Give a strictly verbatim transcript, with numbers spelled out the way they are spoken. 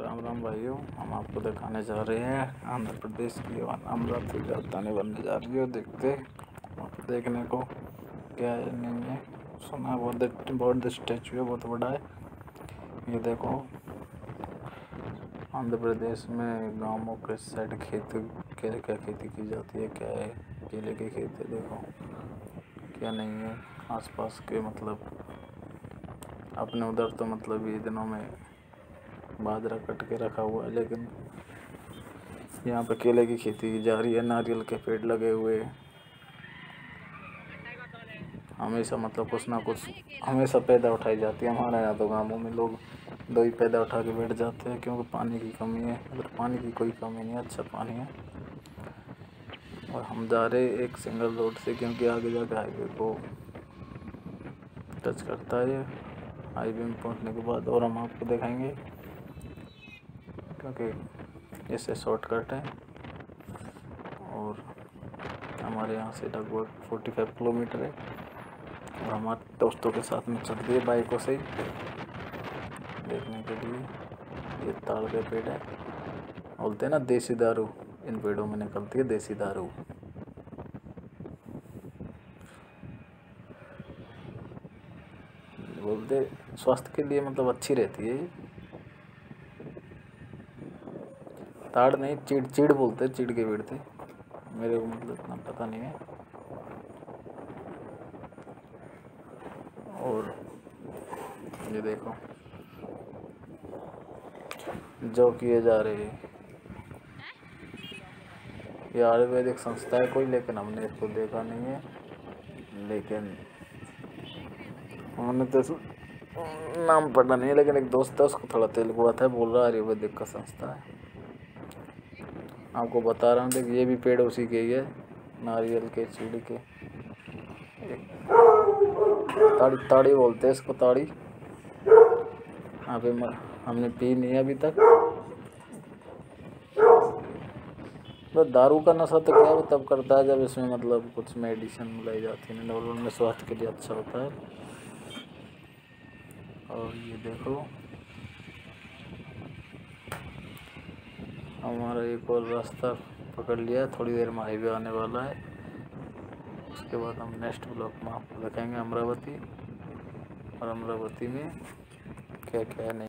राम राम भाइयों, हम आपको दिखाने जा रहे हैं आंध्र प्रदेश की अमरावती राजधानी बनने जा रही है। देखते वहाँ पर देखने को क्या है नहीं है। सुना बहुत बहुत स्टैचू है, बहुत बड़ा है। ये देखो, आंध्र प्रदेश में गांवों के साइड खेत क्या क्या खेती की जाती है, क्या है केले के खेत है। देखो क्या नहीं है आसपास के, मतलब अपने उधर तो मतलब ये दिनों में बाजरा कट के रखा हुआ है, लेकिन यहाँ पे केले की खेती की जा रही है। नारियल के पेड़ लगे हुए हमेशा, मतलब कुछ ना कुछ हमेशा पैदा उठाई जाती है। हमारे यहाँ तो गाँवों में लोग दो ही पैदा उठा के बैठ जाते हैं, क्योंकि पानी की कमी है। अगर पानी की कोई कमी नहीं है, अच्छा पानी है। और हम जा रहे एक सिंगल रोड से, क्योंकि आगे जाकर हाईवे को टच करता है। हाईवे में पहुँचने के बाद और हम आपको दिखाएंगे, क्योंकि इससे शॉर्टकट है। और हमारे यहाँ से लगभग पैंतालीस किलोमीटर है। और हमारे दोस्तों के साथ में चल रही है बाइकों से देखने के लिए। ये ताड़ के पेड़ है, बोलते हैं ना देसी दारू, इन पेड़ों में निकलती है देसी दारू। बोलते स्वास्थ्य के लिए मतलब अच्छी रहती है। ताड़ नहीं, चीड़ चीड़ बोलते, चीड़ के पेड़ थे। मेरे को मतलब इतना पता नहीं है। और ये देखो जो किए जा रहे हैं, ये आयुर्वेदिक संस्था है कोई, लेकिन हमने इसको देखा नहीं है। लेकिन हमने तो नाम पढ़ा नहीं है, लेकिन एक दोस्त है उसको थोड़ा तेलुगु आता है, बोल रहा है आयुर्वेदिक का संस्था है। आपको बता रहा हूँ, देखिए ये भी पेड़ उसी के ही है, नारियल के चीड़ के। ताड़ी ताड़ी बोलते हैं इसको, ताड़ी। यहाँ पे हमने पी नहीं है अभी तक। तो दारू का नशा तो क्या वो तब करता है जब इसमें मतलब कुछ मेडिसिन मिलाई जाती है, नॉर्मल में स्वास्थ्य के लिए अच्छा होता है। और ये देखो हमारा एक और रास्ता पकड़ लिया है, थोड़ी देर में हाईवे आने वाला है। उसके बाद हम नेक्स्ट ब्लॉक में आपको दिखाएंगे अमरावती, और अमरावती में क्या क्या है नहीं।